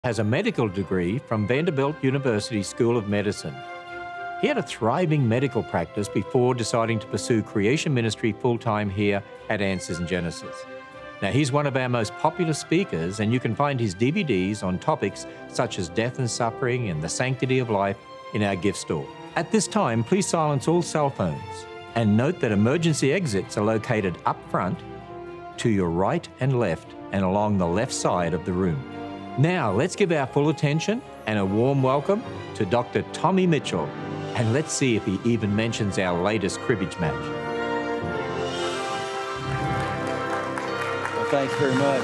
has a medical degree from Vanderbilt University School of Medicine. He had a thriving medical practice before deciding to pursue creation ministry full-time here at Answers in Genesis. Now, he's one of our most popular speakers, and you can find his DVDs on topics such as death and suffering and the sanctity of life in our gift store. At this time, please silence all cell phones and note that emergency exits are located up front, to your right and left, and along the left side of the room. Now, let's give our full attention and a warm welcome to Dr. Tommy Mitchell, and let's see if he even mentions our latest cribbage match. Well, thanks very much.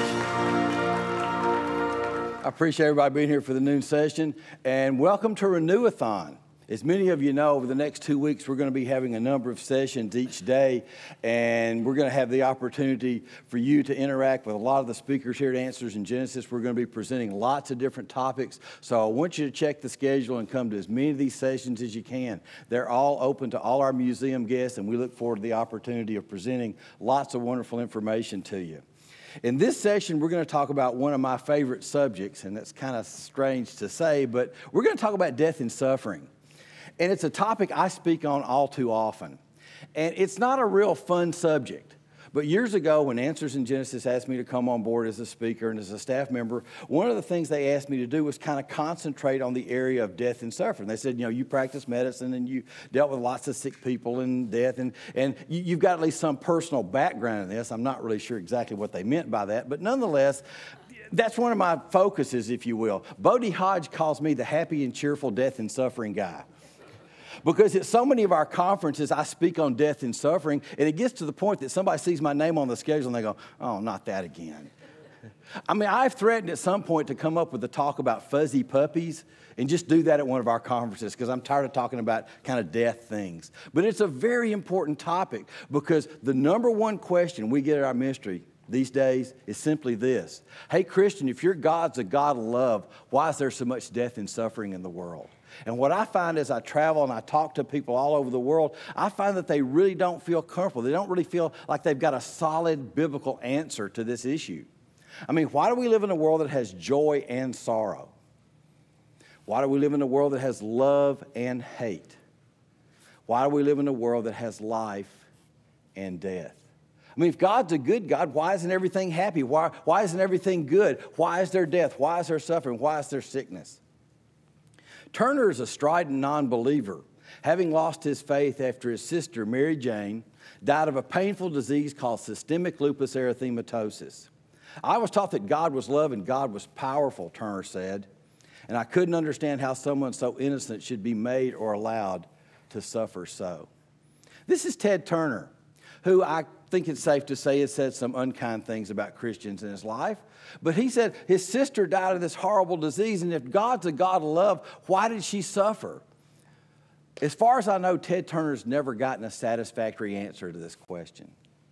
I appreciate everybody being here for the noon session, and welcome to Renewathon. As many of you know, over the next 2 weeks, we're going to be having a number of sessions each day, and we're going to have the opportunity for you to interact with a lot of the speakers here at Answers in Genesis. We're going to be presenting lots of different topics, so I want you to check the schedule and come to as many of these sessions as you can. They're all open to all our museum guests, and we look forward to the opportunity of presenting lots of wonderful information to you. In this session, we're going to talk about one of my favorite subjects, and that's kind of strange to say, but we're going to talk about death and suffering. And it's a topic I speak on all too often. And it's not a real fun subject. But years ago, when Answers in Genesis asked me to come on board as a speaker and as a staff member, one of the things they asked me to do was kind of concentrate on the area of death and suffering. They said, you practice medicine and you dealt with lots of sick people and death, and you've got at least some personal background in this. I'm not really sure exactly what they meant by that, but nonetheless, that's one of my focuses, if you will. Bodie Hodge calls me the happy and cheerful death and suffering guy. Because at so many of our conferences, I speak on death and suffering, and it gets to the point that somebody sees my name on the schedule and they go, oh, not that again. I mean, I've threatened at some point to come up with a talk about fuzzy puppies and just do that at one of our conferences because I'm tired of talking about kind of death things. But it's a very important topic because the number one question we get at our ministry these days is simply this. Hey, Christian, if your God's a God of love, why is there so much death and suffering in the world? And what I find as I travel and I talk to people all over the world, I find that they really don't feel comfortable. They don't really feel like they've got a solid biblical answer to this issue. I mean, why do we live in a world that has joy and sorrow? Why do we live in a world that has love and hate? Why do we live in a world that has life and death? I mean, if God's a good God, why isn't everything happy? Why isn't everything good? Why is there death? Why is there suffering? Why is there sickness? Turner is a strident non-believer, having lost his faith after his sister, Mary Jane, died of a painful disease called systemic lupus erythematosus. I was taught that God was love and God was powerful, Turner said, and I couldn't understand how someone so innocent should be made or allowed to suffer so. This is Ted Turner, who I think it's safe to say has said some unkind things about Christians in his life. But he said his sister died of this horrible disease, and if God's a God of love, why did she suffer? As far as I know, Ted Turner's never gotten a satisfactory answer to this question.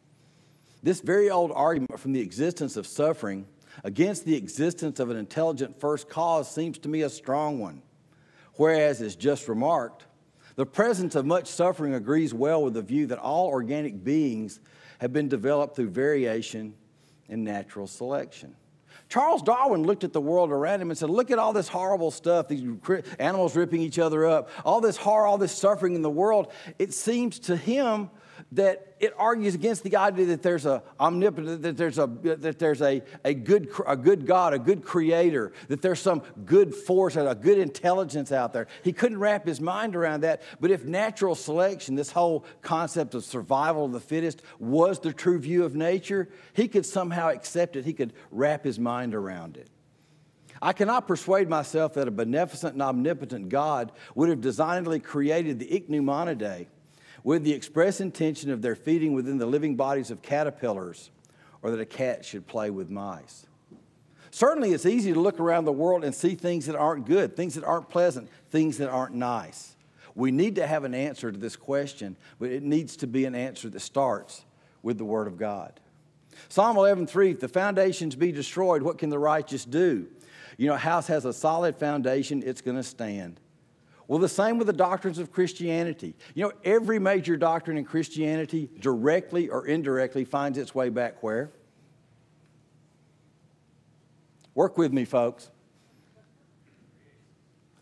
This very old argument from the existence of suffering against the existence of an intelligent first cause seems to me a strong one. Whereas, as just remarked, the presence of much suffering agrees well with the view that all organic beings have been developed through variation and natural selection. Charles Darwin looked at the world around him and said, look at all this horrible stuff, these animals ripping each other up, all this horror, all this suffering in the world. It seems to him that it argues against the idea that there's a omnipotent, that there's a good God, a good creator, that there's some good force, a good intelligence out there. He couldn't wrap his mind around that. But if natural selection, this whole concept of survival of the fittest, was the true view of nature, he could somehow accept it. He could wrap his mind around it. I cannot persuade myself that a beneficent and omnipotent God would have designedly created the Ichneumonidae with the express intention of their feeding within the living bodies of caterpillars, or that a cat should play with mice. Certainly, it's easy to look around the world and see things that aren't good, things that aren't pleasant, things that aren't nice. We need to have an answer to this question, but it needs to be an answer that starts with the Word of God. Psalm 11:3, if the foundations be destroyed, what can the righteous do? A house has a solid foundation, it's going to stand. Well, the same with the doctrines of Christianity. Every major doctrine in Christianity, directly or indirectly, finds its way back where? Work with me, folks.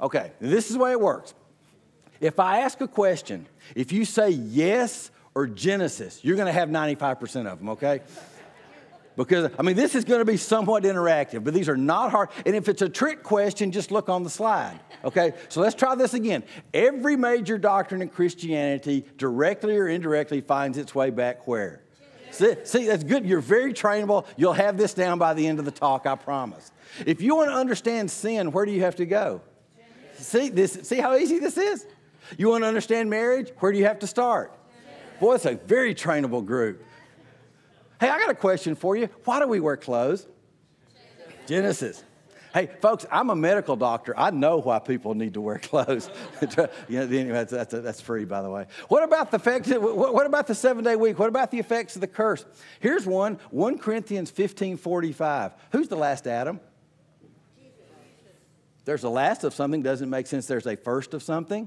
Okay, this is the way it works. If I ask a question, if you say yes or Genesis, you're going to have 95% of them, okay? Because, this is going to be somewhat interactive, but these are not hard. And if it's a trick question, just look on the slide, okay? So let's try this again. Every major doctrine in Christianity, directly or indirectly, finds its way back where? See, that's good. You're very trainable. You'll have this down by the end of the talk, I promise. If you want to understand sin, where do you have to go? See how easy this is? You want to understand marriage? Where do you have to start? Boy, it's a very trainable group. Hey, I got a question for you. Why do we wear clothes? Genesis. Hey, folks, I'm a medical doctor. I know why people need to wear clothes. Anyway, that's free, by the way. What about the effects? What about the 7-day week? What about the effects of the curse? Here's one, 1 Corinthians 15:45. Who's the last Adam? There's a last of something. Doesn't make sense. There's a first of something.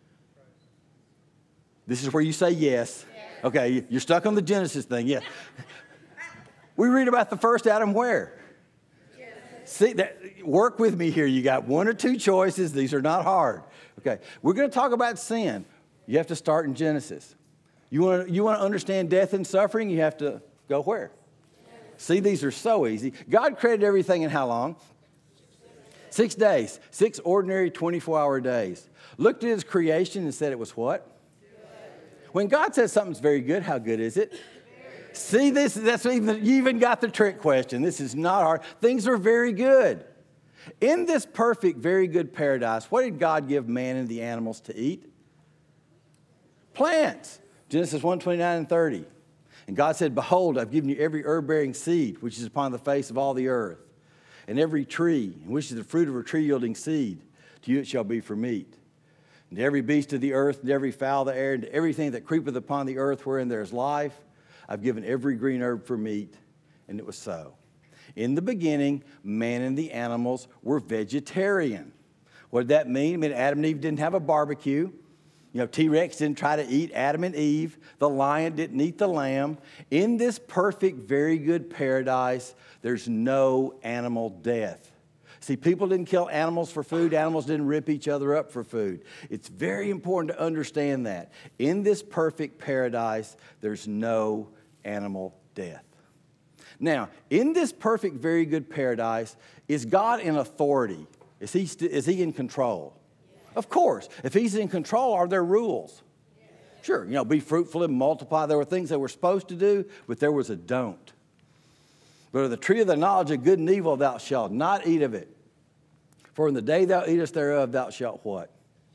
This is where you say yes. Okay, you're stuck on the Genesis thing. Yeah. We read about the first Adam where? See, work with me here. You got 1 or 2 choices. These are not hard. Okay, we're going to talk about sin. You have to start in Genesis. You want to understand death and suffering? You have to go where? See, these are so easy. God created everything in how long? 6 days. 6 ordinary 24-hour days. Looked at his creation and said it was what? When God says something's very good, how good is it? See, you even got the trick question. This is not hard. Things are very good. In this perfect, very good paradise, what did God give man and the animals to eat? Plants. Genesis 1:29 and 30. And God said, behold, I've given you every herb-bearing seed, which is upon the face of all the earth, and every tree, which is the fruit of a tree yielding seed. To you it shall be for meat. And every beast of the earth, and every fowl of the air, and everything that creepeth upon the earth wherein there is life, I've given every green herb for meat, and it was so. In the beginning, man and the animals were vegetarian. What did that mean? It meant Adam and Eve didn't have a barbecue. T-Rex didn't try to eat Adam and Eve. The lion didn't eat the lamb. In this perfect, very good paradise, there's no animal death. See, people didn't kill animals for food. Animals didn't rip each other up for food. It's very important to understand that. In this perfect paradise, there's no animal death. Now, in this perfect, very good paradise, is God in authority? Is he in control? Of course. If he's in control, are there rules? Sure, be fruitful and multiply. There were things they were supposed to do, but there was a don't. But of the tree of the knowledge of good and evil thou shalt not eat of it. For in the day thou eatest thereof, thou shalt what?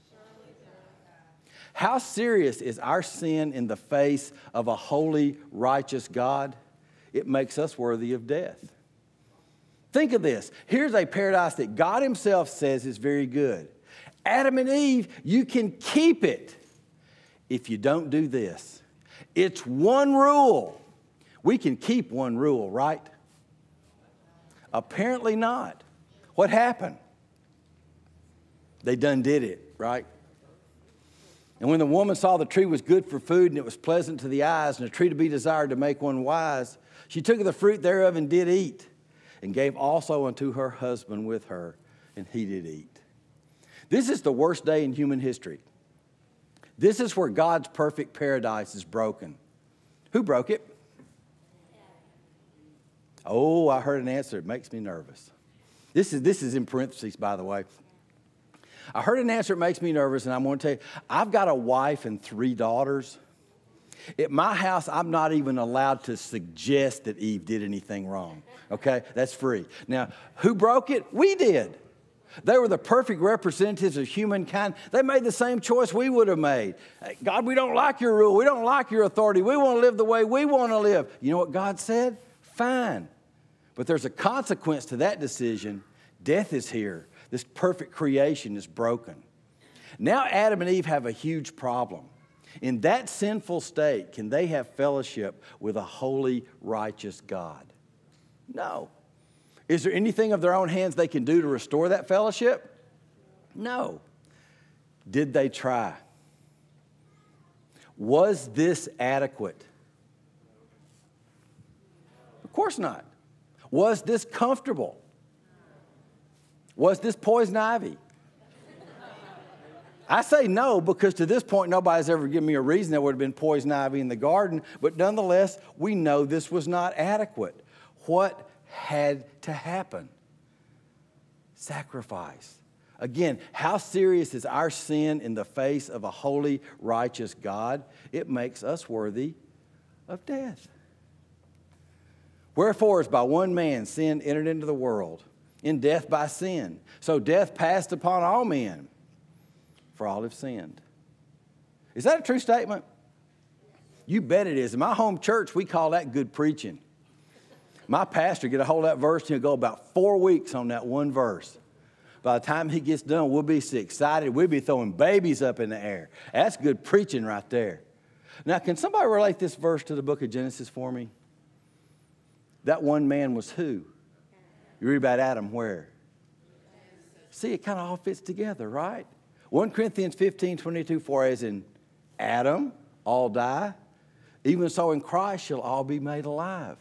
How serious is our sin in the face of a holy, righteous God? It makes us worthy of death. Think of this. Here's a paradise that God himself says is very good. Adam and Eve, you can keep it if you don't do this. It's one rule. We can keep one rule, right? Apparently not. What happened? They done did it, right? And when the woman saw the tree was good for food and it was pleasant to the eyes and a tree to be desired to make one wise, she took of the fruit thereof and did eat, and gave also unto her husband with her, and he did eat. This is the worst day in human history. This is where God's perfect paradise is broken. Who broke it? Oh, I heard an answer. It makes me nervous. This is in parentheses, by the way. I heard an answer that makes me nervous, and I'm going to tell you, I've got a wife and 3 daughters. At my house, I'm not even allowed to suggest that Eve did anything wrong, okay? That's free. Now, who broke it? We did. They were the perfect representatives of humankind. They made the same choice we would have made. Hey, God, we don't like your rule. We don't like your authority. We want to live the way we want to live. You know what God said? Fine. But there's a consequence to that decision. Death is here. This perfect creation is broken. Now Adam and Eve have a huge problem. In that sinful state, can they have fellowship with a holy, righteous God? No. Is there anything of their own hands they can do to restore that fellowship? No. Did they try? Was this adequate? Of course not. Was this comfortable? Was this poison ivy? I say no because to this point, nobody's ever given me a reason there would have been poison ivy in the garden. But nonetheless, we know this was not adequate. What had to happen? Sacrifice. Again, how serious is our sin in the face of a holy, righteous God? It makes us worthy of death. Wherefore, as by one man sin entered into the world, in death by sin, so death passed upon all men, for all have sinned. Is that a true statement? You bet it is. In my home church, we call that good preaching. My pastor get a hold of that verse, and he'll go about 4 weeks on that one verse. By the time he gets done, we'll be so excited. We'll be throwing babies up in the air. That's good preaching right there. Now, can somebody relate this verse to the book of Genesis for me? That one man was who? You read about Adam where? See, it kind of all fits together, right? 1 Corinthians 15:22, for as in Adam all die, even so in Christ shall all be made alive.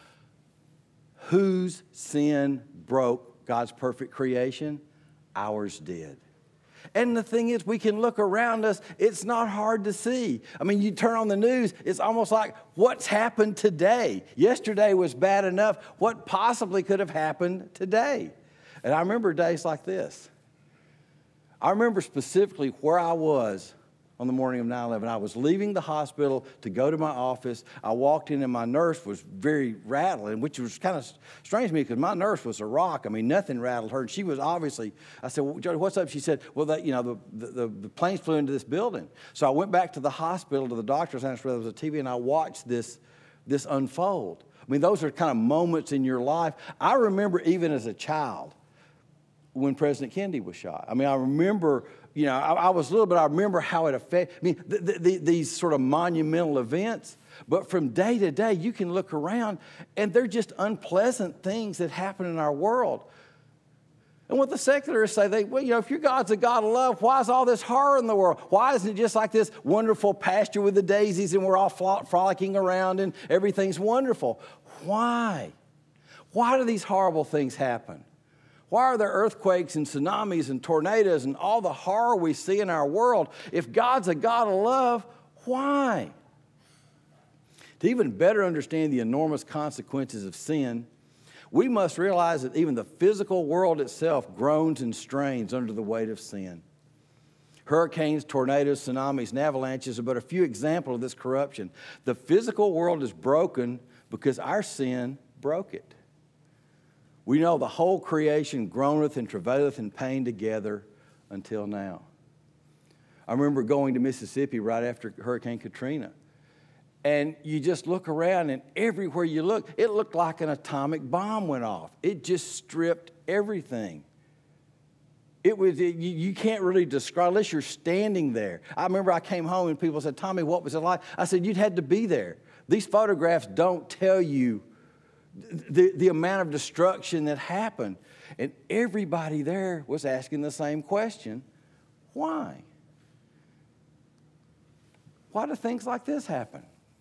Whose sin broke God's perfect creation? Ours did. And the thing is, we can look around us. It's not hard to see. I mean, you turn on the news, it's almost like, what's happened today? Yesterday was bad enough. What possibly could have happened today? And I remember days like this. I remember specifically where I was on the morning of 9/11. I was leaving the hospital to go to my office. I walked in and my nurse was very rattling, which was kind of strange to me because my nurse was a rock. I mean, nothing rattled her. And she was obviously, I said, well, Jody, what's up? She said, well, the planes flew into this building. So I went back to the hospital, to the doctor's house where there was a TV, and I watched this unfold. I mean, those are kind of moments in your life. I remember even as a child when President Kennedy was shot. I mean, I remember, I was little, but I remember how it affected, these sort of monumental events. But from day to day, you can look around, and they're just unpleasant things that happen in our world. And what the secularists say, if your God's a God of love, why is all this horror in the world? Why isn't it just like this wonderful pasture with the daisies and we're all frolicking around and everything's wonderful? Why? Why do these horrible things happen? Why are there earthquakes and tsunamis and tornadoes and all the horror we see in our world? If God's a God of love, why? To even better understand the enormous consequences of sin, we must realize that even the physical world itself groans and strains under the weight of sin. Hurricanes, tornadoes, tsunamis, and avalanches are but a few examples of this corruption. The physical world is broken because our sin broke it. We know the whole creation groaneth and travaileth in pain together until now. I remember going to Mississippi right after Hurricane Katrina. And you just look around, and everywhere you look, it looked like an atomic bomb went off. It just stripped everything. You can't really describe unless you're standing there. I remember I came home and people said, Tommy, what was it like? I said, you'd had to be there. These photographs don't tell you the amount of destruction that happened. And everybody there was asking the same question, why? Why do things like this happen?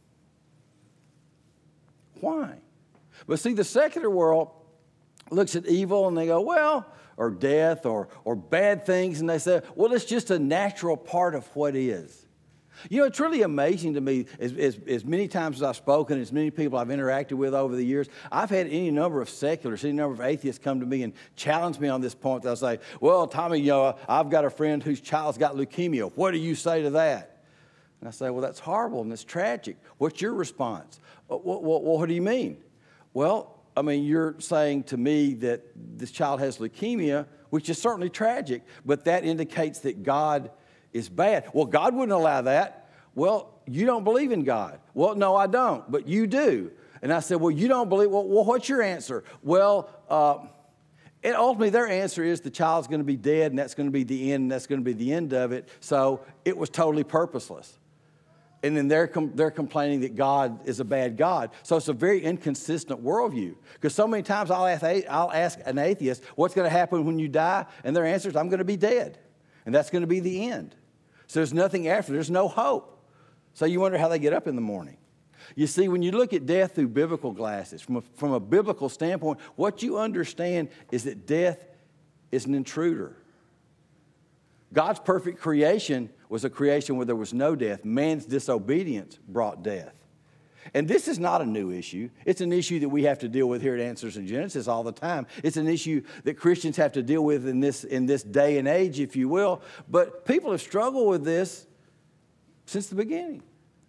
Why? But see, the secular world looks at evil and they go, well, or death or bad things, and they say, well, it's just a natural part of what is. It's really amazing to me, as many times as I've spoken, as many people I've interacted with over the years, I've had any number of seculars, any number of atheists come to me and challenge me on this point. They'll say, well, Tommy, I've got a friend whose child's got leukemia. What do you say to that? And I say, well, that's horrible and it's tragic. What's your response? Well, what do you mean? Well, you're saying to me that this child has leukemia, which is certainly tragic, but that indicates that God is bad. Well, God wouldn't allow that. Well, you don't believe in God. Well, no, I don't, but you do. And I said, well, you don't believe, well, what's your answer? Well, and ultimately their answer is the child's going to be dead, and that's going to be the end, and that's going to be the end of it. So it was totally purposeless. And then they're complaining that God is a bad God. So it's a very inconsistent worldview. Because so many times I'll ask an atheist, what's going to happen when you die? And their answer is, I'm going to be dead. And that's going to be the end. So there's nothing after. There's no hope. So you wonder how they get up in the morning. You see, when you look at death through biblical glasses, from a biblical standpoint, what you understand is that death is an intruder. God's perfect creation was a creation where there was no death. Man's disobedience brought death. And this is not a new issue. It's an issue that we have to deal with here at Answers in Genesis all the time. It's an issue that Christians have to deal with in this day and age, if you will. But people have struggled with this since the beginning.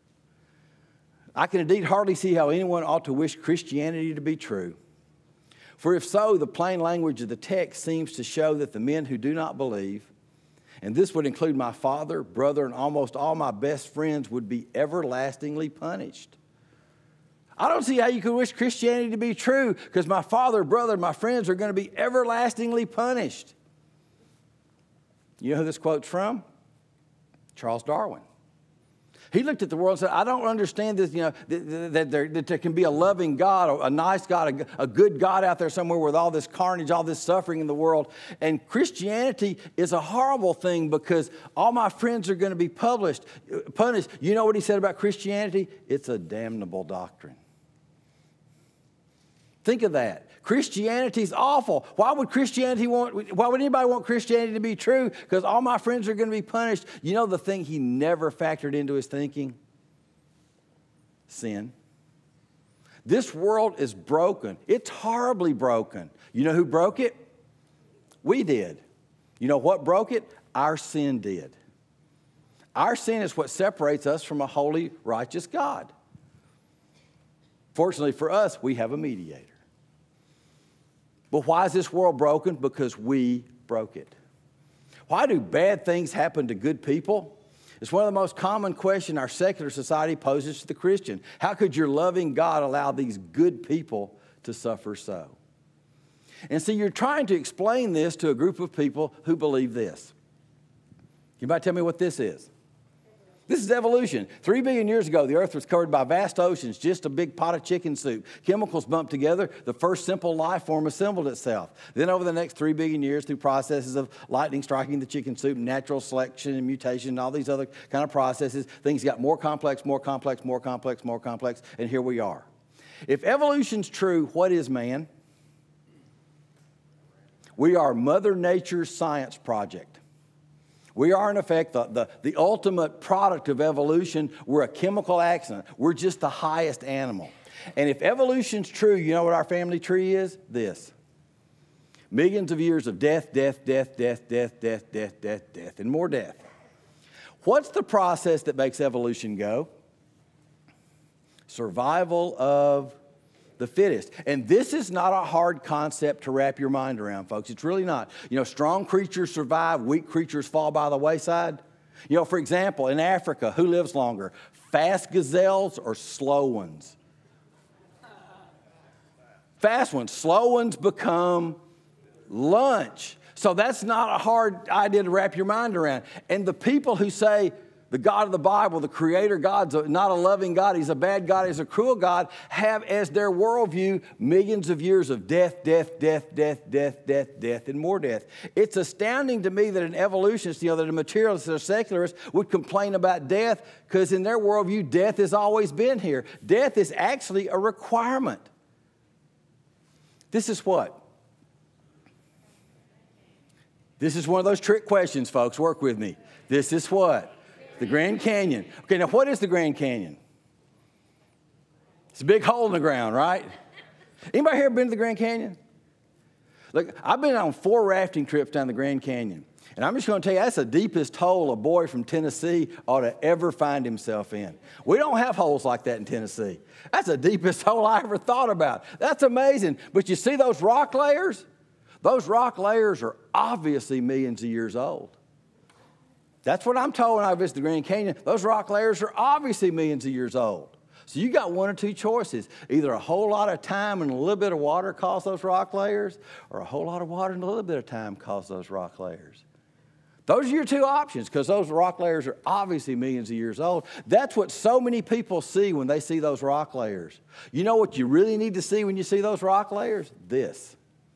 I can indeed hardly see how anyone ought to wish Christianity to be true. For if so, the plain language of the text seems to show that the men who do not believe, and this would include my father, brother, and almost all my best friends, would be everlastingly punished. I don't see how you could wish Christianity to be true, because my father, brother, my friends are going to be everlastingly punished. You know who this quote's from? Charles Darwin. He looked at the world and said, I don't understand this, that there can be a loving God, a nice God, a good God out there somewhere with all this carnage, all this suffering in the world. And Christianity is a horrible thing because all my friends are going to be punished. You know what he said about Christianity? It's a damnable doctrine. Think of that. Christianity's awful. Why would anybody want Christianity to be true? Because all my friends are going to be punished. You know the thing he never factored into his thinking? Sin. This world is broken. It's horribly broken. You know who broke it? We did. You know what broke it? Our sin did. Our sin is what separates us from a holy, righteous God. Fortunately for us, we have a mediator. But why is this world broken? Because we broke it. Why do bad things happen to good people? It's one of the most common questions our secular society poses to the Christian. How could your loving God allow these good people to suffer so? And so you're trying to explain this to a group of people who believe this. You might tell me what this is. This is evolution. 3 billion years ago, the earth was covered by vast oceans, just a big pot of chicken soup. Chemicals bumped together, the first simple life form assembled itself. Then over the next 3 billion years, through processes of lightning striking the chicken soup, natural selection and mutation, and all these other kind of processes, things got more complex, more complex, more complex, more complex, and here we are. If evolution's true, what is man? We are Mother Nature's science project. We are, in effect, the ultimate product of evolution. We're a chemical accident. We're just the highest animal. And if evolution's true, you know what our family tree is? This. Millions of years of death, death, death, death, death, death, death, death, death, and more death. What's the process that makes evolution go? Survival of the fittest. And this is not a hard concept to wrap your mind around, folks. It's really not. You know, strong creatures survive, weak creatures fall by the wayside. You know, for example, in Africa, who lives longer? Fast gazelles or slow ones? Fast ones. Slow ones become lunch. So that's not a hard idea to wrap your mind around. And the people who say, the God of the Bible, the Creator God's not a loving God, He's a bad God, He's a cruel God, have as their worldview millions of years of death, death, death, death, death, death, death, and more death. It's astounding to me that an evolutionist, that a materialist, that a secularist would complain about death, because in their worldview, death has always been here. Death is actually a requirement. This is what? This is one of those trick questions, folks. Work with me. This is what? The Grand Canyon. Okay, now what is the Grand Canyon? It's a big hole in the ground, right? Anybody here been to the Grand Canyon? Look, I've been on 4 rafting trips down the Grand Canyon. And I'm just going to tell you, that's the deepest hole a boy from Tennessee ought to ever find himself in. We don't have holes like that in Tennessee. That's the deepest hole I ever thought about. That's amazing. But you see those rock layers? Those rock layers are obviously millions of years old. That's what I'm told when I visit the Grand Canyon. Those rock layers are obviously millions of years old. So you got one or two choices. Either a whole lot of time and a little bit of water cause those rock layers, or a whole lot of water and a little bit of time cause those rock layers. Those are your two options, because those rock layers are obviously millions of years old. That's what so many people see when they see those rock layers. You know what you really need to see when you see those rock layers? This.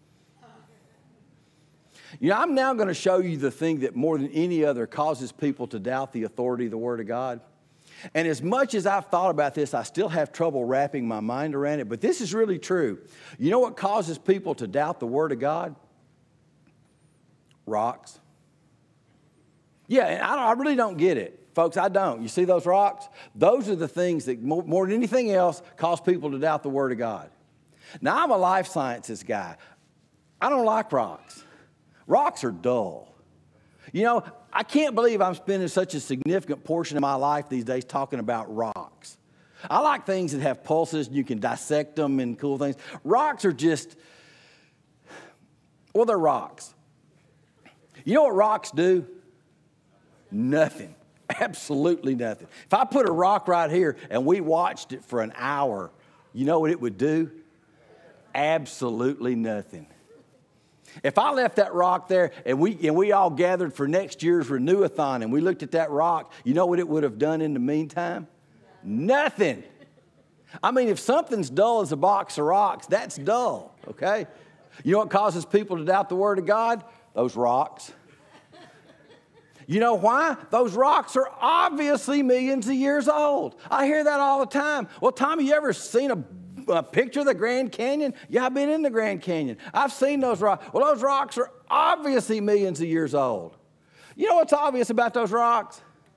You know, I'm now going to show you the thing that more than any other causes people to doubt the authority of the Word of God. And as much as I've thought about this, I still have trouble wrapping my mind around it. But this is really true. You know what causes people to doubt the Word of God? Rocks. Yeah, and I really don't get it. Folks, I don't. You see those rocks? Those are the things that more than anything else cause people to doubt the Word of God. Now, I'm a life sciences guy. I don't like rocks. Rocks are dull. You know, I can't believe I'm spending such a significant portion of my life these days talking about rocks. I like things that have pulses and you can dissect them and cool things. Rocks are just, well, they're rocks. You know what rocks do? Nothing. Absolutely nothing. If I put a rock right here and we watched it for an hour, you know what it would do? Absolutely nothing. If I left that rock there and we all gathered for next year's Renewathon and we looked at that rock, you know what it would have done in the meantime? Nothing. I mean, if something's dull as a box of rocks, that's dull, okay? You know what causes people to doubt the Word of God? Those rocks. You know why? Those rocks are obviously millions of years old. I hear that all the time. Well, Tommy, you ever seen a picture of the Grand Canyon? Yeah, I've been in the Grand Canyon. I've seen those rocks. Well, those rocks are obviously millions of years old. You know what's obvious about those rocks?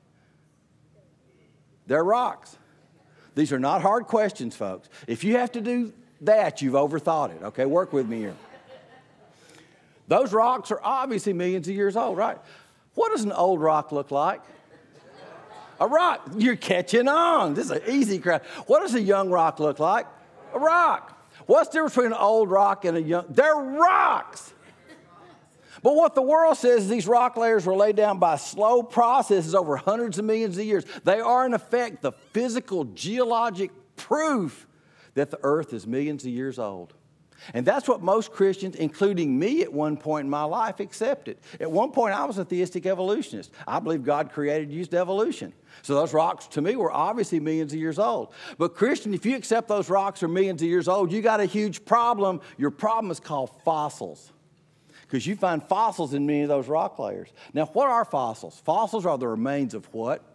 They're rocks. These are not hard questions, folks. If you have to do that, you've overthought it. Okay, work with me here. Those rocks are obviously millions of years old, right? What does an old rock look like? A rock. You're catching on. This is an easy crowd. What does a young rock look like? A rock. What's the difference between an old rock and a young? They're rocks. But what the world says is these rock layers were laid down by slow processes over hundreds of millions of years. They are, in effect, the physical, geologic proof that the earth is millions of years old. And that's what most Christians, including me at one point in my life, accepted. At one point, I was a theistic evolutionist. I believe God created and used evolution. So those rocks, to me, were obviously millions of years old. But Christian, if you accept those rocks are millions of years old, you got a huge problem. Your problem is called fossils, because you find fossils in many of those rock layers. Now, what are fossils? Fossils are the remains of what?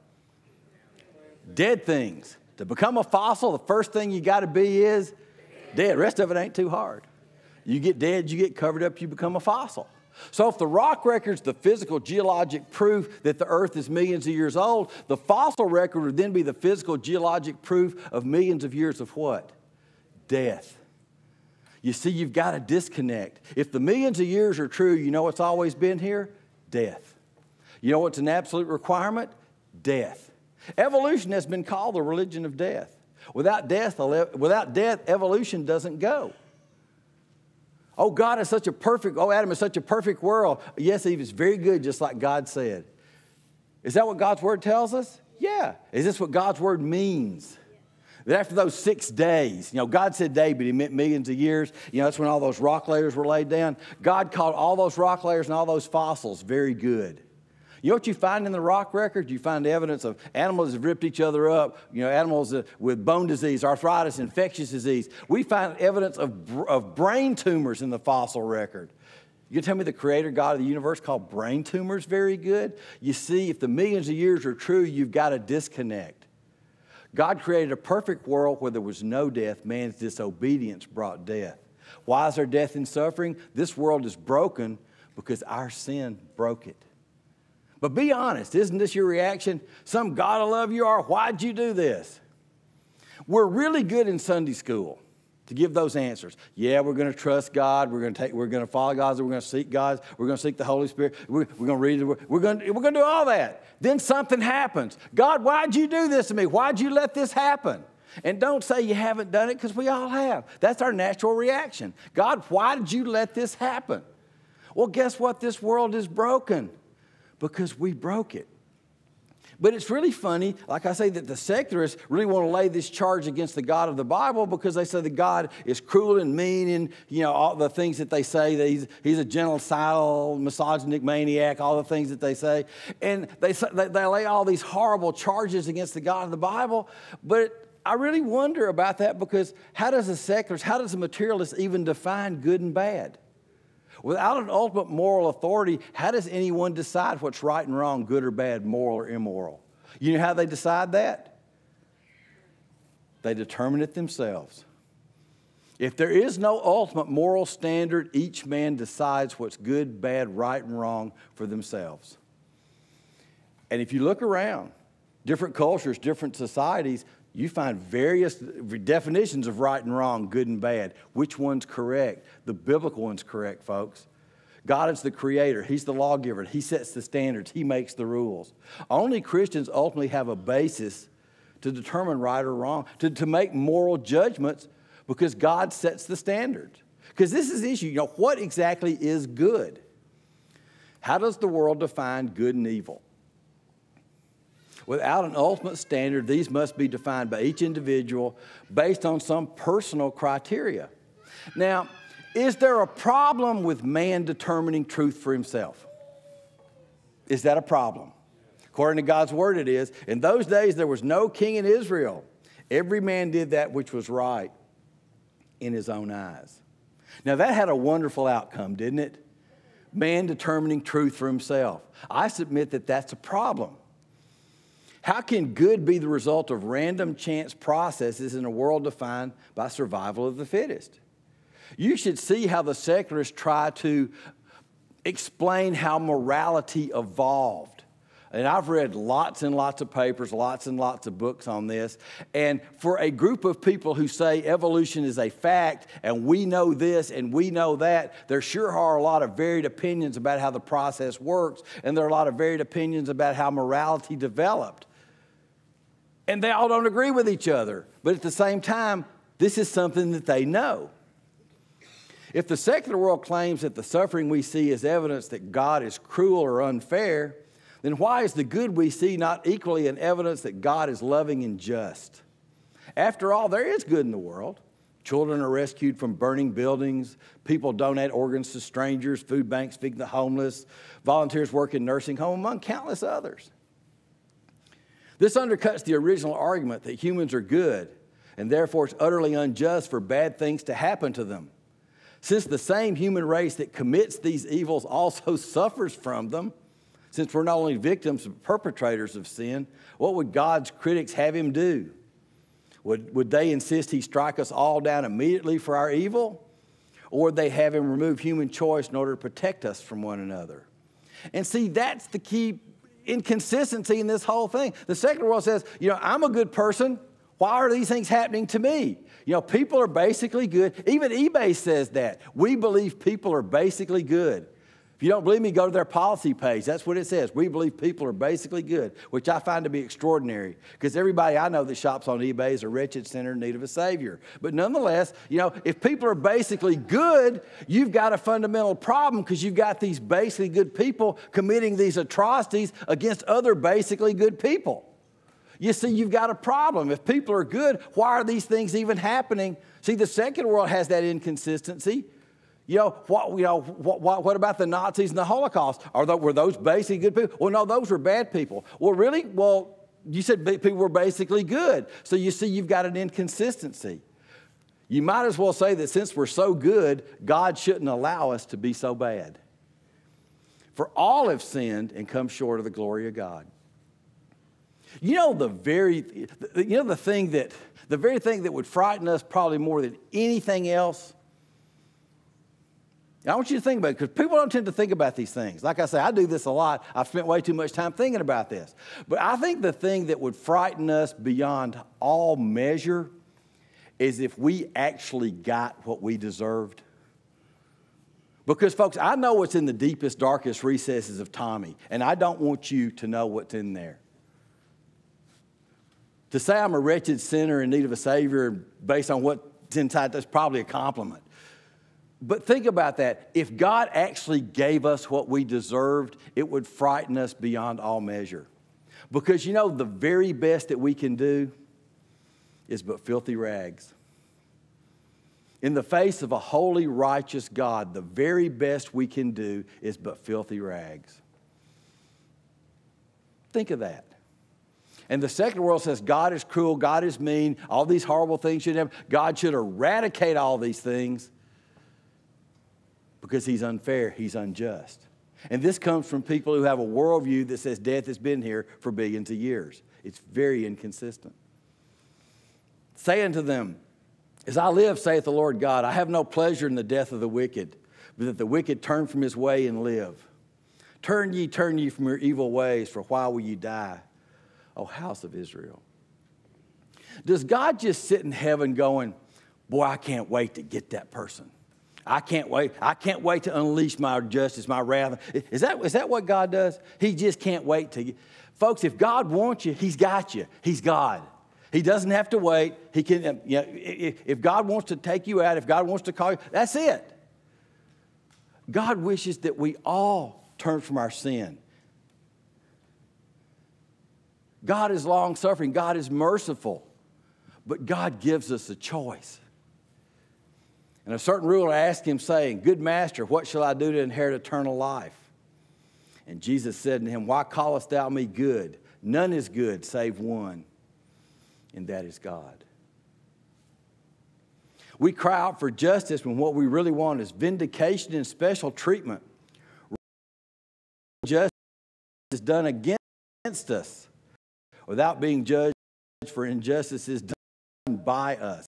Dead things. To become a fossil, the first thing you got to be is dead. The rest of it ain't too hard. You get dead, you get covered up, you become a fossil. So if the rock record's the physical geologic proof that the earth is millions of years old, the fossil record would then be the physical geologic proof of millions of years of what? Death. You see, you've got to disconnect. If the millions of years are true, you know what's always been here? Death. You know what's an absolute requirement? Death. Evolution has been called the religion of death. Without death, evolution doesn't go. Oh, God is such a perfect, Adam is such a perfect world. Yes, Eve is very good, just like God said. Is that what God's Word tells us? Yeah. Is this what God's Word means? That after those 6 days, God said day, but he meant millions of years. That's when all those rock layers were laid down. God called all those rock layers and all those fossils very good. You know what you find in the rock record? You find evidence of animals that have ripped each other up, animals with bone disease, arthritis, infectious disease. We find evidence of brain tumors in the fossil record. You tell me the creator God of the universe called brain tumors very good? You see, if the millions of years are true, you've got to disconnect. God created a perfect world where there was no death. Man's disobedience brought death. Why is there death and suffering? This world is broken because our sin broke it. But be honest, isn't this your reaction? Some God of love you are, why'd you do this? We're really good in Sunday school to give those answers. Yeah, we're going to trust God. We're going to follow God. We're going to seek God. We're going to seek the Holy Spirit. We're going to read the Word. We're going to do all that. Then something happens. God, why'd you do this to me? Why'd you let this happen? And don't say you haven't done it, because we all have. That's our natural reaction. God, why did you let this happen? Well, guess what? This world is broken because we broke it. But it's really funny, like I say, that the secularists really want to lay this charge against the God of the Bible because they say that God is cruel and mean and, all the things that they say, that he's a genocidal, misogynistic maniac, all the things that they say. And they lay all these horrible charges against the God of the Bible. But I really wonder about that, because how does a materialist even define good and bad? Without an ultimate moral authority, how does anyone decide what's right and wrong, good or bad, moral or immoral? You know how they decide that? They determine it themselves. If there is no ultimate moral standard, each man decides what's good, bad, right, and wrong for themselves. And if you look around, different cultures, different societies, you find various definitions of right and wrong, good and bad. Which one's correct? The biblical one's correct, folks. God is the creator. He's the lawgiver. He sets the standards. He makes the rules. Only Christians ultimately have a basis to determine right or wrong, to make moral judgments, because God sets the standards. Because this is the issue. What exactly is good? How does the world define good and evil? Without an ultimate standard, these must be defined by each individual based on some personal criteria. Now, is there a problem with man determining truth for himself? Is that a problem? According to God's word, it is. In those days, there was no king in Israel. Every man did that which was right in his own eyes. Now, that had a wonderful outcome, didn't it? Man determining truth for himself. I submit that that's a problem. How can good be the result of random chance processes in a world defined by survival of the fittest? You should see how the secularists try to explain how morality evolved. And I've read lots and lots of papers, lots and lots of books on this. And for a group of people who say evolution is a fact and we know this and we know that, there sure are a lot of varied opinions about how the process works. And there are a lot of varied opinions about how morality developed. And they all don't agree with each other. But at the same time, this is something that they know. If the secular world claims that the suffering we see is evidence that God is cruel or unfair, then why is the good we see not equally an evidence that God is loving and just? After all, there is good in the world. Children are rescued from burning buildings. People donate organs to strangers. Food banks feed the homeless. Volunteers work in nursing homes, among countless others. This undercuts the original argument that humans are good, and therefore it's utterly unjust for bad things to happen to them. Since the same human race that commits these evils also suffers from them, since we're not only victims but perpetrators of sin, what would God's critics have him do? Would they insist he strike us all down immediately for our evil? Or would they have him remove human choice in order to protect us from one another? And see, that's the key inconsistency in this whole thing. The secular world says, I'm a good person. Why are these things happening to me? People are basically good. Even eBay says that. We believe people are basically good. If you don't believe me, go to their policy page. That's what it says. We believe people are basically good, which I find to be extraordinary, because everybody I know that shops on eBay is a wretched sinner in need of a Savior. But nonetheless, if people are basically good, you've got a fundamental problem, because you've got these basically good people committing these atrocities against other basically good people. You see, you've got a problem. If people are good, why are these things even happening? See, the secular world has that inconsistency. What about the Nazis and the Holocaust? Were those basically good people? Well, no, those were bad people. Well, really? Well, you said people were basically good. So you see, you've got an inconsistency. You might as well say that since we're so good, God shouldn't allow us to be so bad. For all have sinned and come short of the glory of God. The very thing that would frighten us probably more than anything else. I want you to think about it, because people don't tend to think about these things. Like I say, I do this a lot. I've spent way too much time thinking about this. But I think the thing that would frighten us beyond all measure is if we actually got what we deserved. Because, folks, I know what's in the deepest, darkest recesses of Tommy, and I don't want you to know what's in there. To say I'm a wretched sinner in need of a Savior based on what's inside, that's probably a compliment. But think about that. If God actually gave us what we deserved, it would frighten us beyond all measure. Because the very best that we can do is but filthy rags. In the face of a holy, righteous God, the very best we can do is but filthy rags. Think of that. And the secular world says God is cruel, God is mean, all these horrible things should happen. God should eradicate all these things because he's unfair, he's unjust. And this comes from people who have a worldview that says death has been here for billions of years. It's very inconsistent. Say unto them, as I live, saith the Lord God, I have no pleasure in the death of the wicked, but that the wicked turn from his way and live. Turn ye from your evil ways, for why will you die, O house of Israel? Does God just sit in heaven going, boy, I can't wait to get that person. I can't wait. I can't wait to unleash my justice, my wrath. Is that what God does? He just can't wait to. Folks, if God wants you, He's got you. He's God. He doesn't have to wait. He can. You know, if God wants to take you out, if God wants to call you, that's it. God wishes that we all turn from our sin. God is long-suffering. God is merciful. But God gives us a choice. And a certain ruler asked him, saying, Good master, what shall I do to inherit eternal life? And Jesus said to him, Why callest thou me good? None is good save one, and that is God. We cry out for justice when what we really want is vindication and special treatment. Justice is done against us without being judged for injustice is done by us.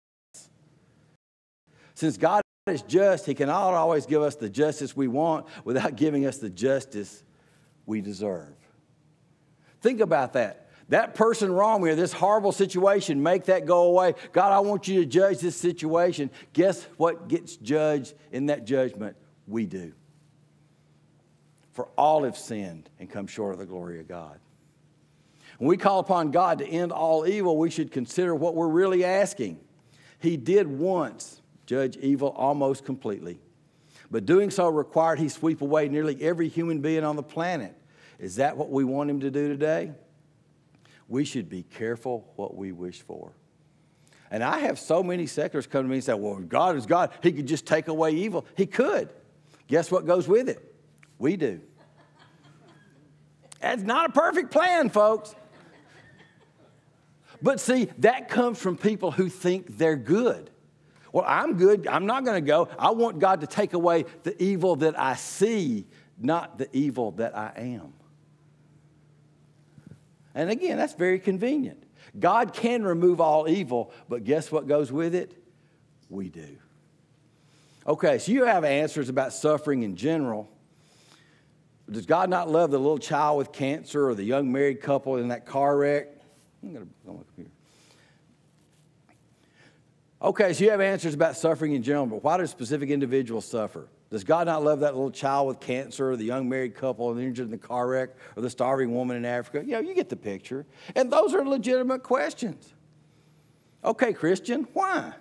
Since God is just, He cannot always give us the justice we want without giving us the justice we deserve. Think about that. That person wronged me or this horrible situation, make that go away. God, I want you to judge this situation. Guess what gets judged in that judgment? We do. For all have sinned and come short of the glory of God. When we call upon God to end all evil, we should consider what we're really asking. He did once judge evil almost completely, but doing so required He sweep away nearly every human being on the planet. Is that what we want Him to do today? We should be careful what we wish for. And I have so many secularists come to me and say, well, God is God. He could just take away evil. He could. Guess what goes with it? We do. That's not a perfect plan, folks. But see, that comes from people who think they're good. Well, I'm good. I'm not going to go. I want God to take away the evil that I see, not the evil that I am. And again, that's very convenient. God can remove all evil, but guess what goes with it? We do. Okay, so you have answers about suffering in general. Does God not love the little child with cancer or the young married couple in that car wreck? I'm going to go on my computer. Okay, so you have answers about suffering in general, but why do specific individuals suffer? Does God not love that little child with cancer or the young married couple injured in the car wreck or the starving woman in Africa? You know, you get the picture. And those are legitimate questions. Okay, Christian, why?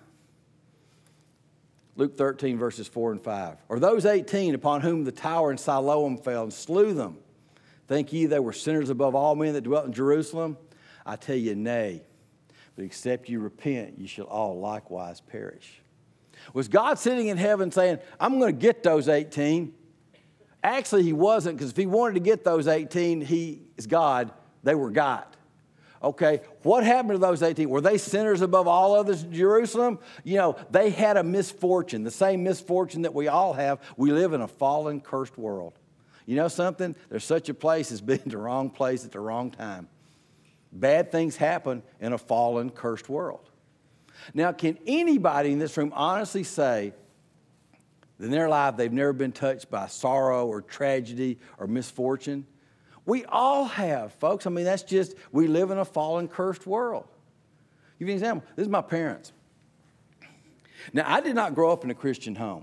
Luke 13, verses 4 and 5. Or those 18 upon whom the tower in Siloam fell and slew them, think ye they were sinners above all men that dwelt in Jerusalem? I tell you, nay. But except you repent, you shall all likewise perish. Was God sitting in heaven saying, I'm going to get those 18? Actually, He wasn't, because if He wanted to get those 18, He is God. They were got. Okay, what happened to those 18? Were they sinners above all others in Jerusalem? You know, they had a misfortune, the same misfortune that we all have. We live in a fallen, cursed world. You know something? There's such a place as being the wrong place at the wrong time. Bad things happen in a fallen, cursed world. Now, can anybody in this room honestly say that in their life they've never been touched by sorrow or tragedy or misfortune? We all have, folks. I mean, that's just, we live in a fallen, cursed world. I'll give you an example. This is my parents. Now, I did not grow up in a Christian home.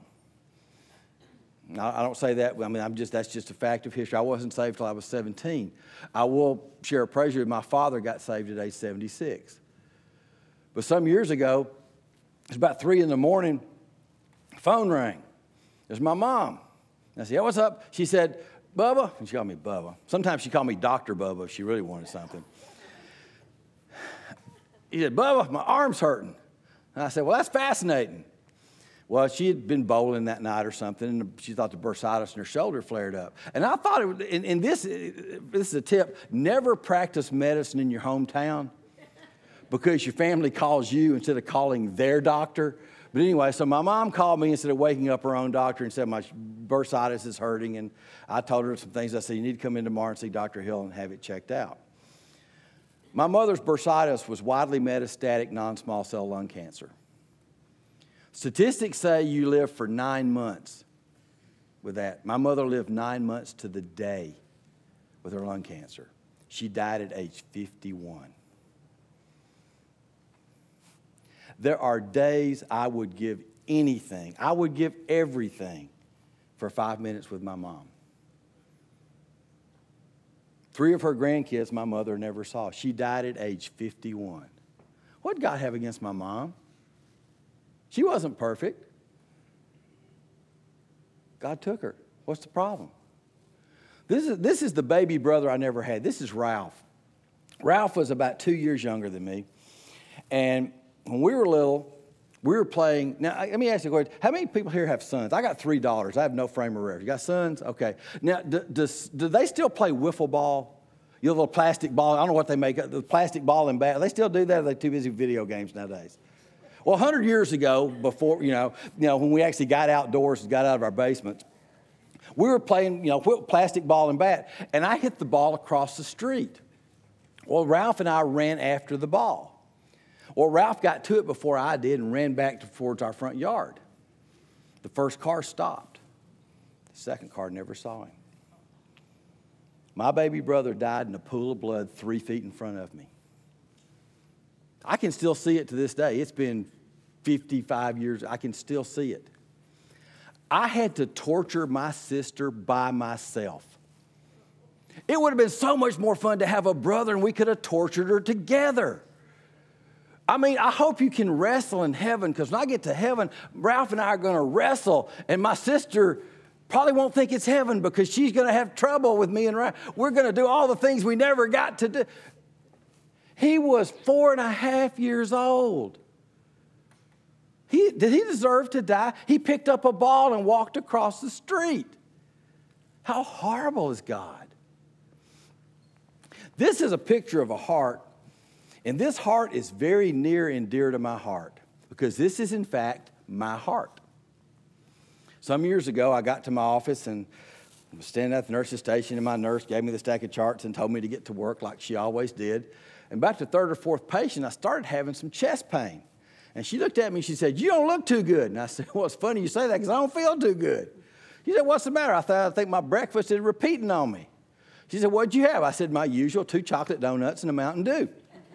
I don't say that. I mean, that's just a fact of history. I wasn't saved until I was 17. I will share a praise with my father got saved at age 76. But some years ago, it was about 3 in the morning, phone rang. There's my mom. I said, yeah, what's up? She said, Bubba. And she called me Bubba. Sometimes she called me Dr. Bubba if she really wanted something. He said, Bubba, my arm's hurting. And I said, well, that's fascinating. Well, she had been bowling that night or something, and she thought the bursitis in her shoulder flared up. And I thought, this is a tip, never practice medicine in your hometown because your family calls you instead of calling their doctor. But anyway, so my mom called me instead of waking up her own doctor and said, my bursitis is hurting. And I told her some things. I said, you need to come in tomorrow and see Dr. Hill and have it checked out. My mother's bursitis was widely metastatic non-small cell lung cancer. Statistics say you live for 9 months with that. My mother lived 9 months to the day with her lung cancer. She died at age 51. There are days I would give anything. I would give everything for 5 minutes with my mom. 3 of her grandkids my mother never saw. She died at age 51. What did God have against my mom? She wasn't perfect. God took her. What's the problem? This is the baby brother I never had. This is Ralph. Ralph was about 2 years younger than me. And when we were little, we were playing. Now, let me ask you a question. How many people here have sons? I got 3 daughters. I have no frame of reference. You got sons? Okay. Now, do they still play wiffle ball? You know, the little plastic ball. I don't know what they make. The plastic ball and bat. They still do that, or are they too busy with video games nowadays? Well, 100 years ago, before, when we actually got outdoors and got out of our basements, we were playing, plastic ball and bat, and I hit the ball across the street. Well, Ralph and I ran after the ball. Well, Ralph got to it before I did and ran back towards our front yard. The first car stopped. The second car never saw him. My baby brother died in a pool of blood 3 feet in front of me. I can still see it to this day. It's been 55 years. I can still see it. I had to torture my sister by myself. It would have been so much more fun to have a brother and we could have tortured her together. I mean, I hope you can wrestle in heaven, because when I get to heaven, Ralph and I are going to wrestle, and my sister probably won't think it's heaven because she's going to have trouble with me and Ralph. We're going to do all the things we never got to do. He was 4.5 years old. Did he deserve to die? He picked up a ball and walked across the street. How horrible is God? This is a picture of a heart, and this heart is very near and dear to my heart, because this is, in fact, my heart. Some years ago, I got to my office and I was standing at the nurse's station, and my nurse gave me the stack of charts and told me to get to work like she always did. And about the 3rd or 4th patient, I started having some chest pain. And she looked at me and she said, "You don't look too good." And I said, "Well, it's funny you say that, because I don't feel too good." She said, "What's the matter?" I think my breakfast is repeating on me. She said, "What'd you have?" I said, "My usual 2 chocolate donuts and a Mountain Dew."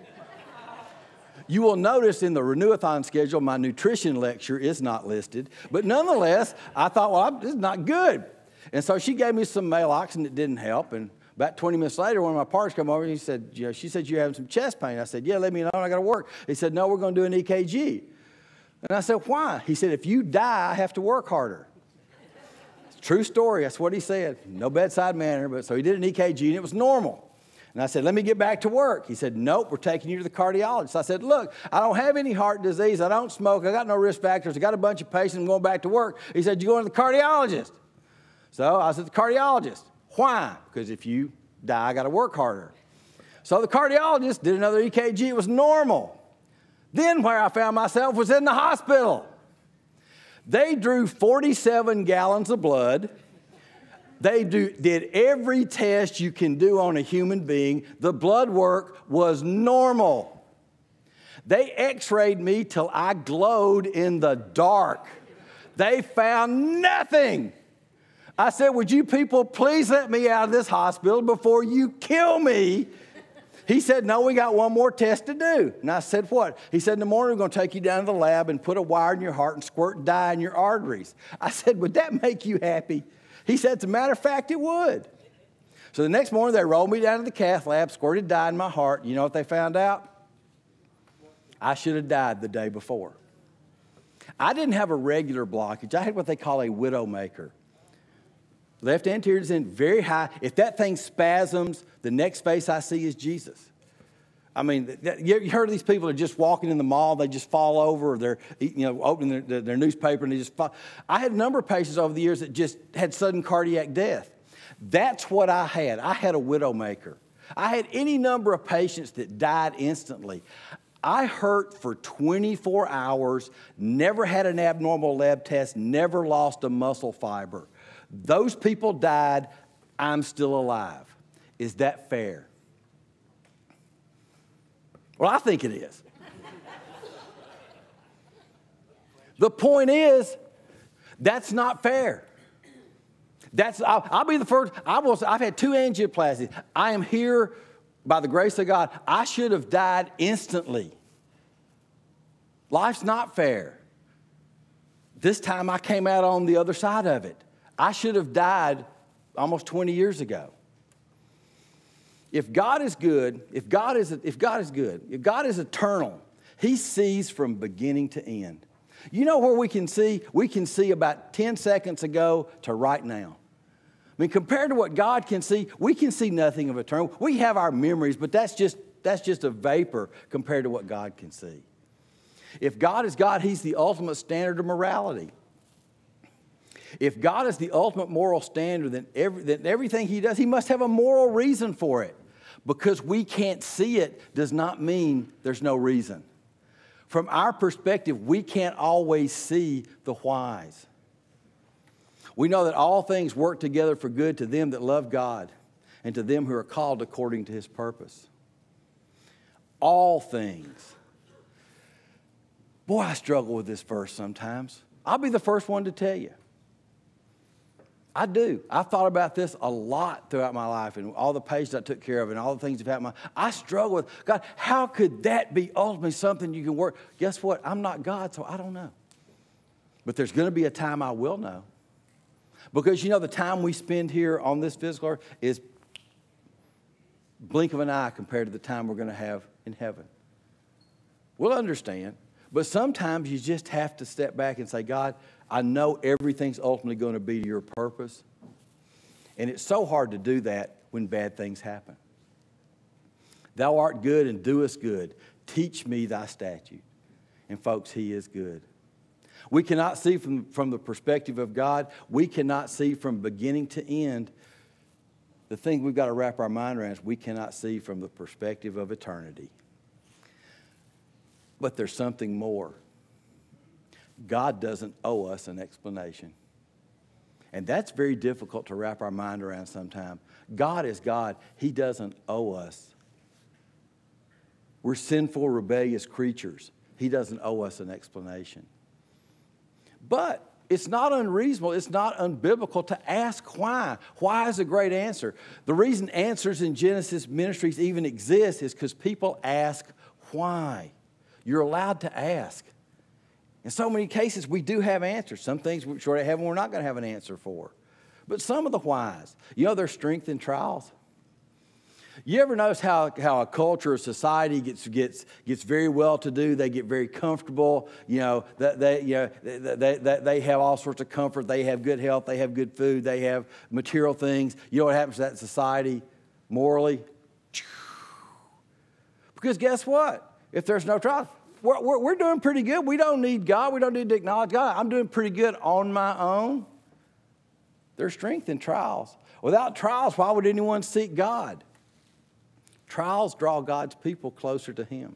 You will notice in the Renewathon schedule, my nutrition lecture is not listed. But nonetheless, I thought, well, this is not good. And so she gave me some Maalox, and it didn't help. And about 20 minutes later, one of my partners came over and she said, "You're having some chest pain." I said, "Yeah, let me know. I got to work." He said, "No, we're going to do an EKG." And I said, "Why?" He said, "If you die, I have to work harder." True story. That's what he said. No bedside manner. But so he did an EKG, and it was normal. And I said, "Let me get back to work." He said, "Nope, we're taking you to the cardiologist." I said, "Look, I don't have any heart disease. I don't smoke. I got no risk factors. I got a bunch of patients. I'm going back to work." He said, "You're going to the cardiologist." So I said, "The cardiologist." "Why?" "Because if you die, I got to work harder." So the cardiologist did another EKG. It was normal. Then where I found myself was in the hospital. They drew 47 gallons of blood. They did every test you can do on a human being. The blood work was normal. They x-rayed me till I glowed in the dark. They found nothing. I said, "Would you people please let me out of this hospital before you kill me?" He said, "No, we got one more test to do." And I said, "What?" He said, "In the morning, we're going to take you down to the lab and put a wire in your heart and squirt dye in your arteries." I said, "Would that make you happy?" He said, "As a matter of fact, it would." So the next morning, they rolled me down to the cath lab, squirted dye in my heart. You know what they found out? I should have died the day before. I didn't have a regular blockage. I had what they call a widowmaker. Left anterior descent, very high. If that thing spasms, the next face I see is Jesus. I mean, you heard of these people that are just walking in the mall, they just fall over, or they're opening their newspaper and they just fall. I had a number of patients over the years that just had sudden cardiac death. That's what I had. I had a widowmaker. I had any number of patients that died instantly. I hurt for 24 hours, never had an abnormal lab test, never lost a muscle fiber. Those people died, I'm still alive. Is that fair? Well, I think it is. The point is, that's not fair. I'll be the first. I've had 2 angioplasties. I am here by the grace of God. I should have died instantly. Life's not fair. This time I came out on the other side of it. I should have died almost 20 years ago. If God is good, if God is eternal, He sees from beginning to end. You know where we can see? We can see about 10 seconds ago to right now. I mean, compared to what God can see, we can see nothing of eternal. We have our memories, but that's just a vapor compared to what God can see. If God is God, He's the ultimate standard of morality. If God is the ultimate moral standard, then everything He does, He must have a moral reason for it. Because we can't see it does not mean there's no reason. From our perspective, we can't always see the whys. We know that all things work together for good to them that love God and to them who are called according to His purpose. All things. Boy, I struggle with this verse sometimes. I'll be the first one to tell you. I do. I've thought about this a lot throughout my life and all the patients I took care of and all the things I've had in my life. I struggle with, God, how could that be ultimately something you can work? Guess what? I'm not God, so I don't know. But there's going to be a time I will know. Because, you know, the time we spend here on this physical earth is blink of an eye compared to the time we're going to have in heaven. We'll understand. But sometimes you just have to step back and say, God, I know everything's ultimately going to be to your purpose. And it's so hard to do that when bad things happen. Thou art good and doest good. Teach me thy statute. And folks, He is good. We cannot see from the perspective of God. We cannot see from beginning to end. The thing we've got to wrap our mind around is we cannot see from the perspective of eternity. But there's something more. God doesn't owe us an explanation. And that's very difficult to wrap our mind around sometimes. God is God. He doesn't owe us. We're sinful, rebellious creatures. He doesn't owe us an explanation. But it's not unreasonable, it's not unbiblical to ask why. Why is a great answer. The reason Answers in Genesis Ministries even exist is because people ask why. You're allowed to ask. In so many cases, we do have answers. Some things we're sure to heaven we're not going to have an answer for. But some of the whys, you know, there's strength in trials. You ever notice how a culture or society gets very well-to-do? They get very comfortable. You know, they have all sorts of comfort. They have good health. They have good food. They have material things. You know what happens to that society morally? Because guess what? If there's no trials, we're doing pretty good. We don't need God. We don't need to acknowledge God. I'm doing pretty good on my own. There's strength in trials. Without trials, why would anyone seek God? Trials draw God's people closer to Him.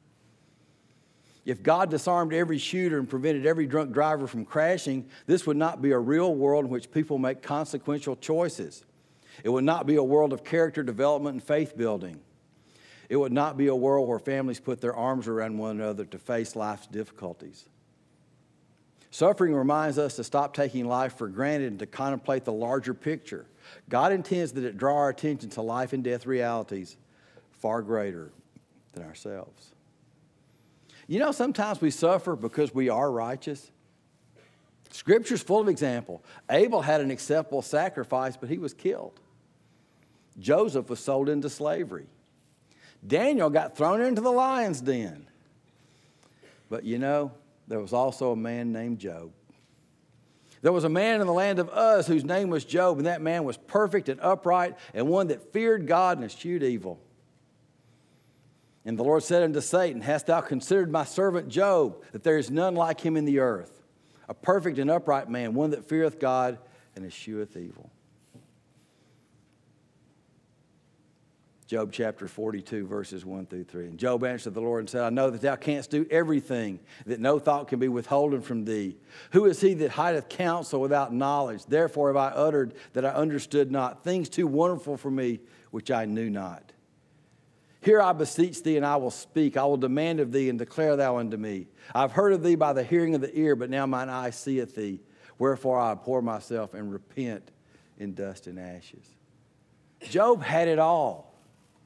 If God disarmed every shooter and prevented every drunk driver from crashing, this would not be a real world in which people make consequential choices. It would not be a world of character development and faith building. It would not be a world where families put their arms around one another to face life's difficulties. Suffering reminds us to stop taking life for granted and to contemplate the larger picture. God intends that it draw our attention to life and death realities far greater than ourselves. You know, sometimes we suffer because we are righteous. Scripture's full of example. Abel had an acceptable sacrifice, but he was killed. Joseph was sold into slavery. Daniel got thrown into the lion's den. But you know, there was also a man named Job. There was a man in the land of Uz whose name was Job, and that man was perfect and upright and one that feared God and eschewed evil. And the Lord said unto Satan, Hast thou considered my servant Job, that there is none like him in the earth, a perfect and upright man, one that feareth God and escheweth evil. Job chapter 42, verses 1 through 3. And Job answered the Lord and said, I know that thou canst do everything, that no thought can be withholden from thee. Who is he that hideth counsel without knowledge? Therefore have I uttered that I understood not, things too wonderful for me, which I knew not. Hear, I beseech thee, and I will speak. I will demand of thee, and declare thou unto me. I have heard of thee by the hearing of the ear, but now mine eye seeth thee. Wherefore I abhor myself and repent in dust and ashes. Job had it all.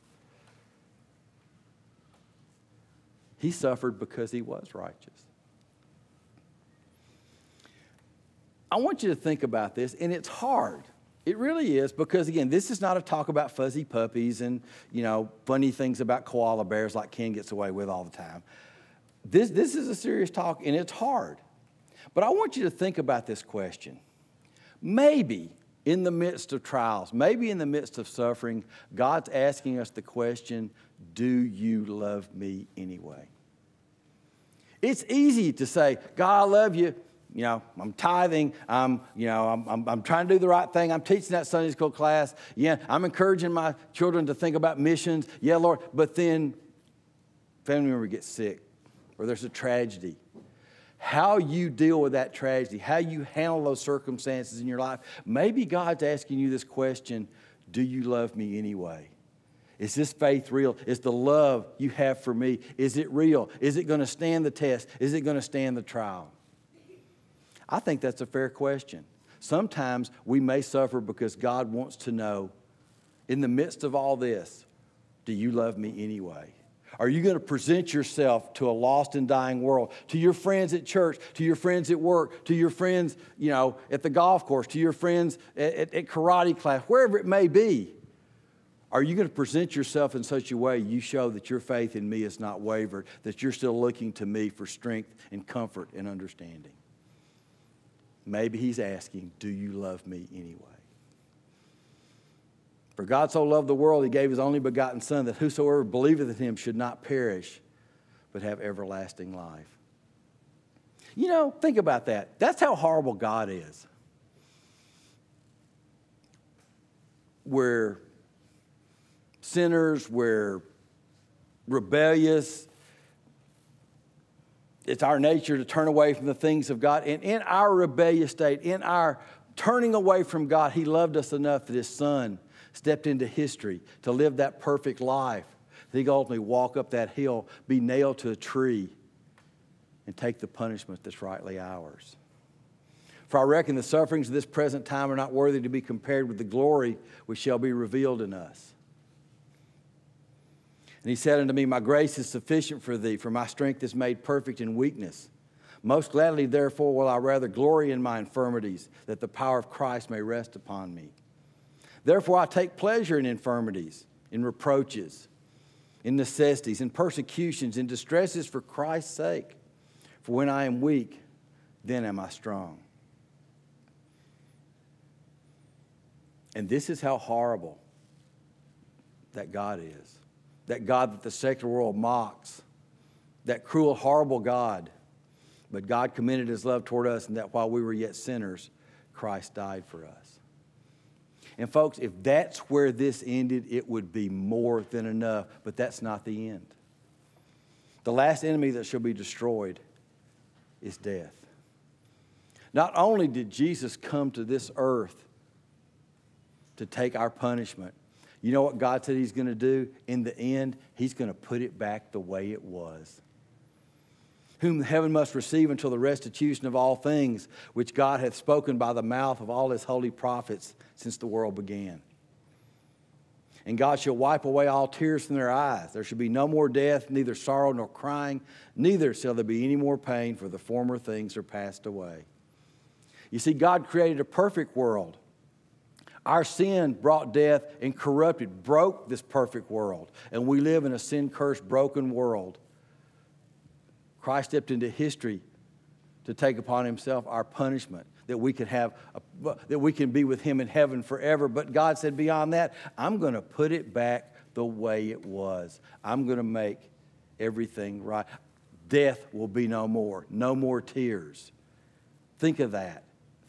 He suffered because he was righteous. I want you to think about this, and it's hard. It really is, because again, this is not a talk about fuzzy puppies and, funny things about koala bears like Ken gets away with all the time. This is a serious talk, and it's hard. But I want you to think about this question. Maybe in the midst of trials, maybe in the midst of suffering, God's asking us the question, do you love me anyway? It's easy to say, God, I love you. I'm tithing. I'm trying to do the right thing. I'm teaching that Sunday school class. Yeah, I'm encouraging my children to think about missions. Yeah, Lord. But then family member gets sick or there's a tragedy. How you deal with that tragedy, how you handle those circumstances in your life, maybe God's asking you this question, do you love me anyway? Is this faith real? Is the love you have for me, is it real? Is it going to stand the test? Is it going to stand the trial? I think that's a fair question. Sometimes we may suffer because God wants to know, in the midst of all this, do you love me anyway? Are you going to present yourself to a lost and dying world, to your friends at church, to your friends at work, to your friends, at the golf course, to your friends at karate class, wherever it may be? Are you going to present yourself in such a way you show that your faith in me is not wavered, that you're still looking to me for strength and comfort and understanding? Maybe he's asking, do you love me anyway? For God so loved the world, he gave his only begotten Son, that whosoever believeth in him should not perish, but have everlasting life. Think about that. That's how horrible God is. We're sinners, we're rebellious. It's our nature to turn away from the things of God. And in our rebellious state, in our turning away from God, he loved us enough that his Son stepped into history to live that perfect life. That he could ultimately walk up that hill, be nailed to a tree, and take the punishment that's rightly ours. For I reckon the sufferings of this present time are not worthy to be compared with the glory which shall be revealed in us. And he said unto me, my grace is sufficient for thee, for my strength is made perfect in weakness. Most gladly, therefore, will I rather glory in my infirmities, that the power of Christ may rest upon me. Therefore, I take pleasure in infirmities, in reproaches, in necessities, in persecutions, in distresses for Christ's sake. For when I am weak, then am I strong. And this is how horrible that God is. That God that the secular world mocks. That cruel, horrible God. But God commended his love toward us, and that while we were yet sinners, Christ died for us. And folks, if that's where this ended, it would be more than enough. But that's not the end. The last enemy that shall be destroyed is death. Not only did Jesus come to this earth to take our punishment, you know what God said he's going to do? In the end, he's going to put it back the way it was. Whom heaven must receive until the restitution of all things, which God hath spoken by the mouth of all his holy prophets since the world began. And God shall wipe away all tears from their eyes. There shall be no more death, neither sorrow nor crying, neither shall there be any more pain, for the former things are passed away. You see, God created a perfect world. Our sin brought death and corrupted, broke this perfect world. And we live in a sin-cursed, broken world. Christ stepped into history to take upon himself our punishment, that we could that we can be with him in heaven forever. But God said, beyond that, I'm going to put it back the way it was. I'm going to make everything right. Death will be no more. No more tears. Think of that.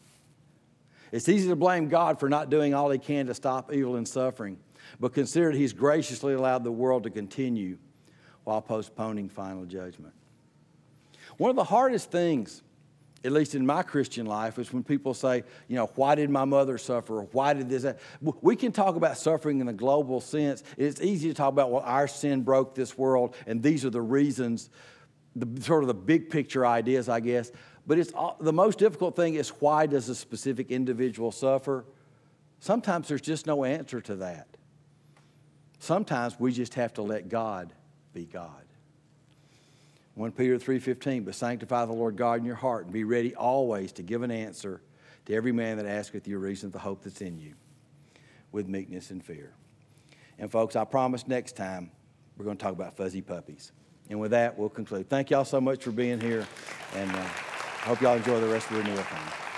It's easy to blame God for not doing all he can to stop evil and suffering, but consider he's graciously allowed the world to continue while postponing final judgment. One of the hardest things, at least in my Christian life, is when people say, why did my mother suffer? Or why did this? We can talk about suffering in a global sense. It's easy to talk about, our sin broke this world, and these are the reasons, sort of the big picture ideas, I guess. But the most difficult thing is, why does a specific individual suffer? Sometimes there's just no answer to that. Sometimes we just have to let God be God. 1 Peter 3:15, but sanctify the Lord God in your heart and be ready always to give an answer to every man that asketh you a reason of the hope that's in you with meekness and fear. And folks, I promise next time we're going to talk about fuzzy puppies. And with that, we'll conclude. Thank y'all so much for being here, and hope y'all enjoy the rest of the Renewathon.